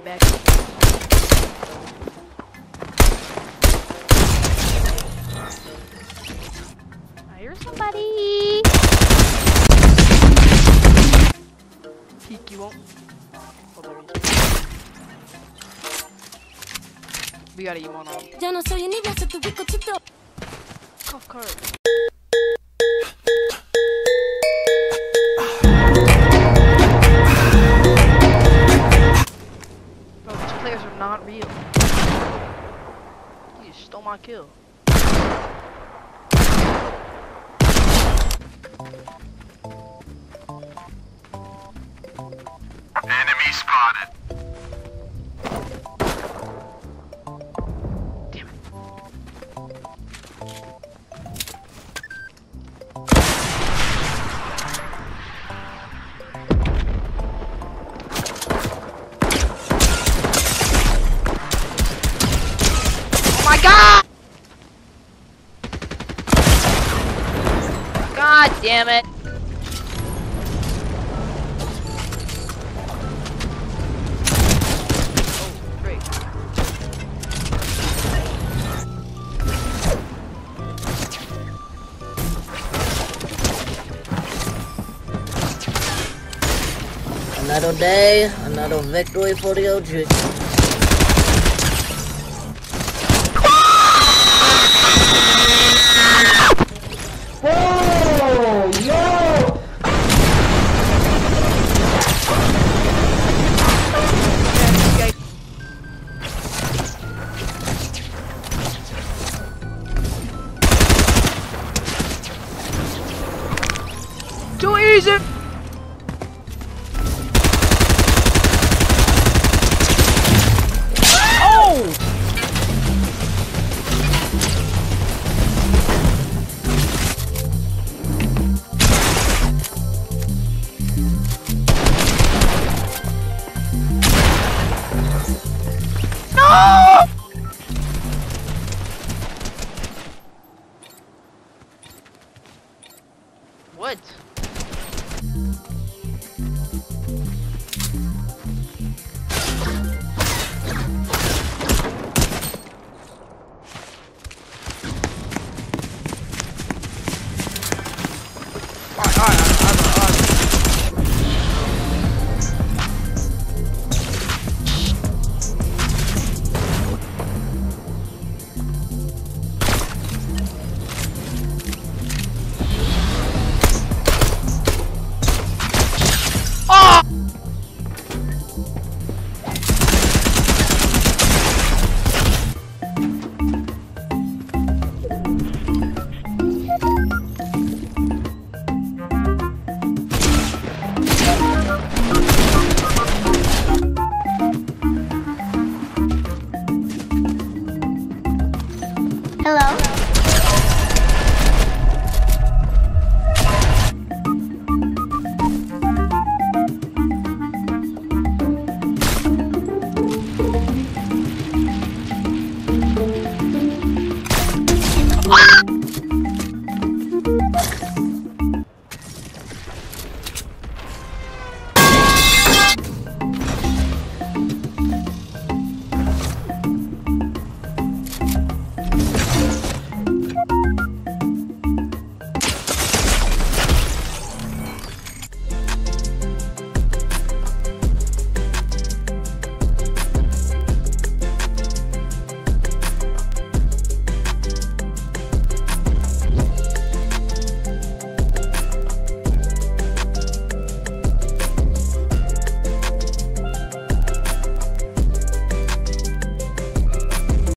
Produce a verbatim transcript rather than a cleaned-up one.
back. I hear somebody. Peek, you won't. Oh, there he is. We gotta emo on. Ya no soy ni beso tu bizcochito. Cough card. Bro, these players are not real. You just stole my kill. Enemy spotted. Damn it. Oh my god! God damn it. Another day, another victory for the O G. Oh, yo! Too easy! No!